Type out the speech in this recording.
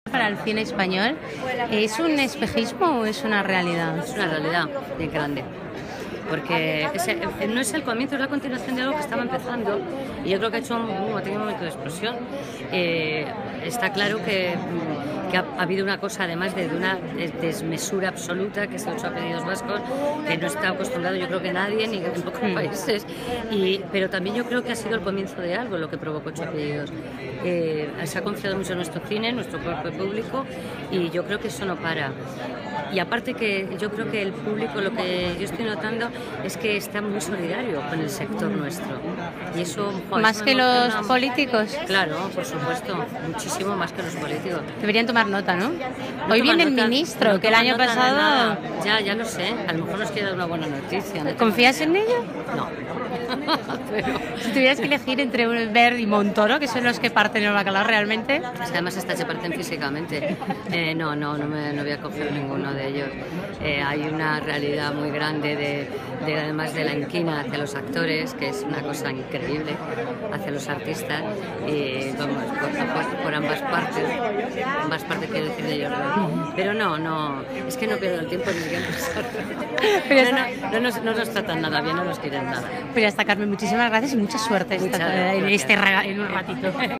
Para el cine español, ¿es un espejismo o es una realidad? Es una realidad bien grande, porque no es el comienzo, es la continuación de algo que estaba empezando, y yo creo que ha tenido un momento de explosión. Está claro que ha habido una cosa, además de una desmesura absoluta, que es el 8 apellidos vascos, que no está acostumbrado, yo creo que nadie, ni en pocos países, pero también yo creo que ha sido el comienzo de algo lo que provocó 8 apellidos. Se ha confiado mucho en nuestro cine, en nuestro cuerpo público, y yo creo que eso no para. Y aparte que yo creo que el público, lo que yo estoy notando es que está muy solidario con el sector nuestro. Y eso, ¿Más que los políticos? Claro, por supuesto, muchísimo más que los políticos. Deberían tomar nota, ¿no? Hoy viene el ministro, que el año pasado... Ya lo sé, a lo mejor nos queda una buena noticia. ¿Confías en ello? No. Pero... Si tuvieras que elegir entre Wert y Montoro, que son los que parten el bacalao realmente... Además estas se parten físicamente. No voy a coger ninguno de ellos. Hay una realidad muy grande además de la inquina hacia los actores, que es una cosa increíble, hacia los artistas, y vamos, por ambas partes quiero decir de ellos. Pero no, es que no pierdo el tiempo ni siquiera pensar. No nos tratan nada bien, no nos quieren nada. Pues ya está, Carmen, muchísimas gracias y mucha suerte en un ratito.